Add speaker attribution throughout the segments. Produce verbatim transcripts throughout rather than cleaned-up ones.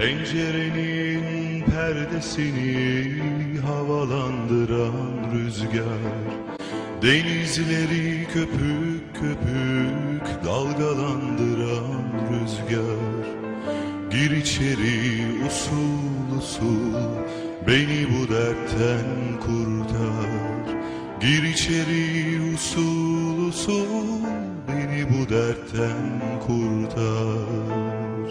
Speaker 1: Pencerenin perdesini havalandıran rüzgar, denizleri köpük köpük dalgalandıran rüzgar. Gir içeri usul usul, beni bu dertten kurtar. Gir içeri usul usul, beni bu dertten kurtar.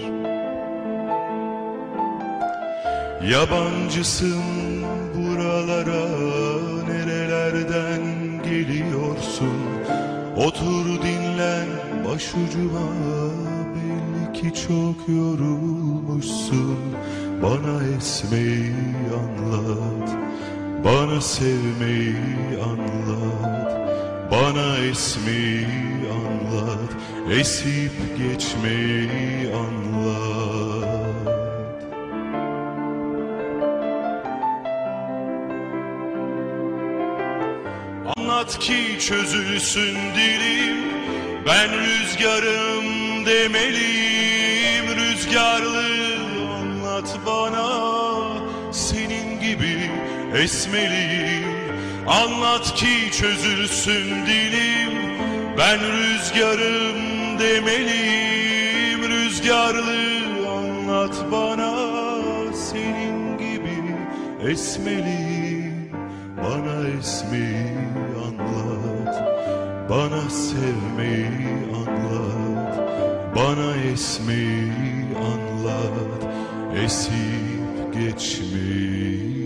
Speaker 1: Yabancısın buralara, nerelerden geliyorsun? Otur dinlen başucuma, belli ki çok yorulmuşsun. Bana esmeyi anlat, bana sevmeyi anlat. Bana esmeyi anlat, esip geçmeyi anlat. Anlat ki çözülsün dilim, ben rüzgarım demeliyim. Rüzgarlı anlat bana, senin gibi esmeliyim. Anlat ki çözülsün dilim, ben rüzgarım demeliyim. Rüzgarlı anlat bana, senin gibi esmeliyim. Bana esmeyi anlat, bana sevmeyi anlat. Bana esmeyi anlat, esip geçmeyi